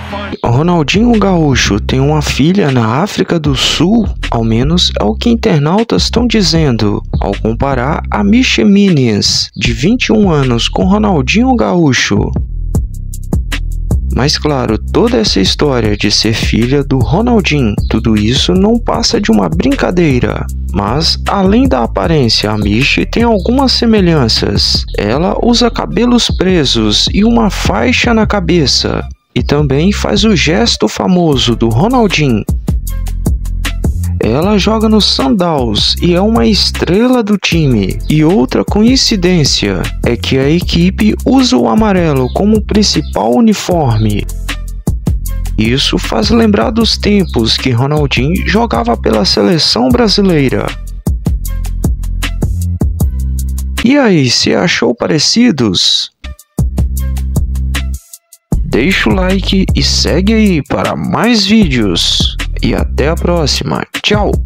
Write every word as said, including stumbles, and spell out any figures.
Ronaldinho Gaúcho tem uma filha na África do Sul, ao menos é o que internautas estão dizendo, ao comparar a Miche Minions, de vinte e um anos, com Ronaldinho Gaúcho. Mas claro, toda essa história de ser filha do Ronaldinho, tudo isso não passa de uma brincadeira. Mas, além da aparência, a Miche tem algumas semelhanças. Ela usa cabelos presos e uma faixa na cabeça. E também faz o gesto famoso do Ronaldinho. Ela joga no Sundowns e é uma estrela do time. E outra coincidência é que a equipe usa o amarelo como principal uniforme. Isso faz lembrar dos tempos que Ronaldinho jogava pela seleção brasileira. E aí, você achou parecidos? Deixa o like e segue aí para mais vídeos. E até a próxima. Tchau!